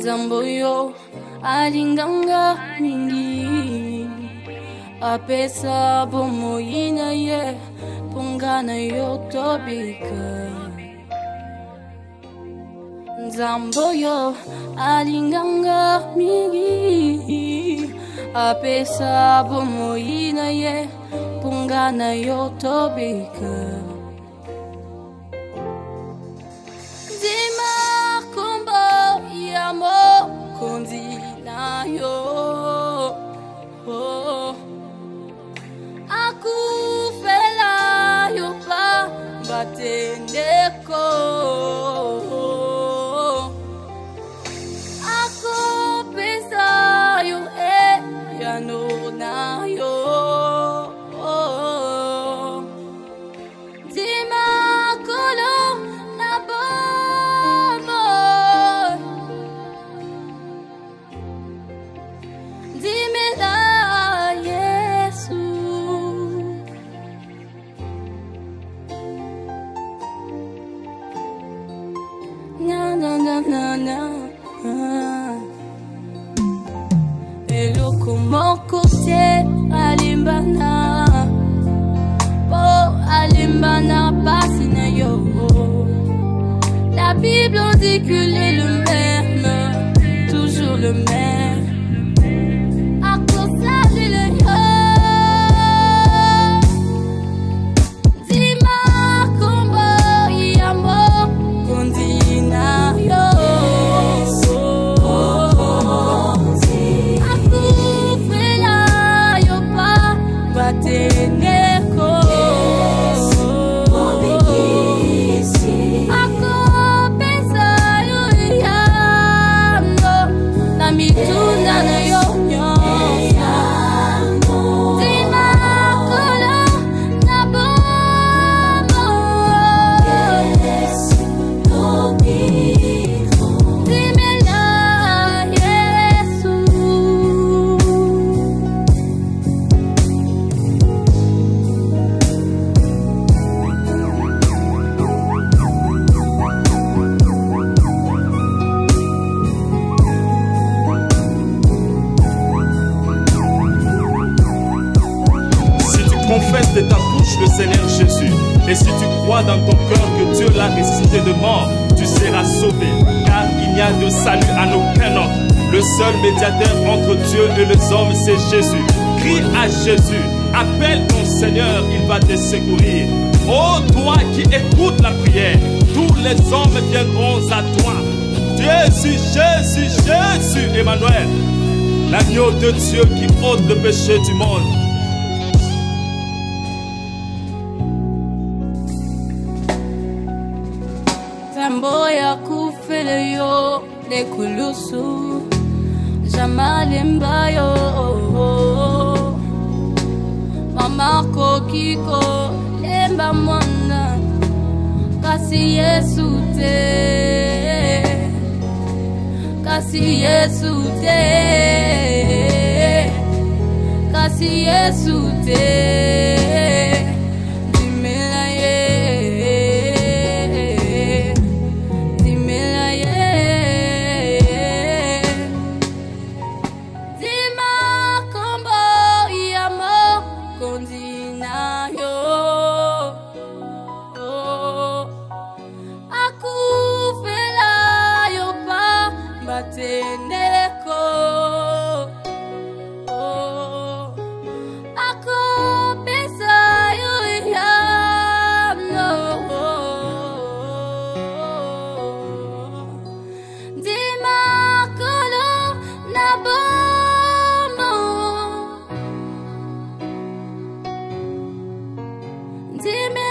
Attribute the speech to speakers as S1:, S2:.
S1: Zamboyo alinganga mingi apesa bomo ina ye pungana yotobika. Zamboyo alinganga mingi apesa bomo ina ye pungana yotobika. Aku fela yo pa batendeko. Aku pesa yo ya no na yo. Dima kolo na bomo. Dime la Yesu. Na na na na na. Eloko moko te alimbana. Po alimbana pasi na yo. La Bible dit qu'il est le même, toujours le même.
S2: Confesse de ta bouche le Seigneur Jésus, et si tu crois dans ton cœur que Dieu l'a ressuscité de mort, tu seras sauvé, car il n'y a de salut en aucun autre. Le seul médiateur entre Dieu et les hommes, c'est Jésus. Crie à Jésus, appelle ton Seigneur, il va te secourir. Oh, toi qui écoutes la prière, tous les hommes viendront à toi. Jésus, Jésus, Jésus, Emmanuel, l'agneau de Dieu qui ôte le péché du monde.
S1: Zamboya kufele yo de kulusu Jamalemba yo Mama kokiko lemba mwana Kasi Yesu te Kasi Yesu te Kasi Yesu te Dime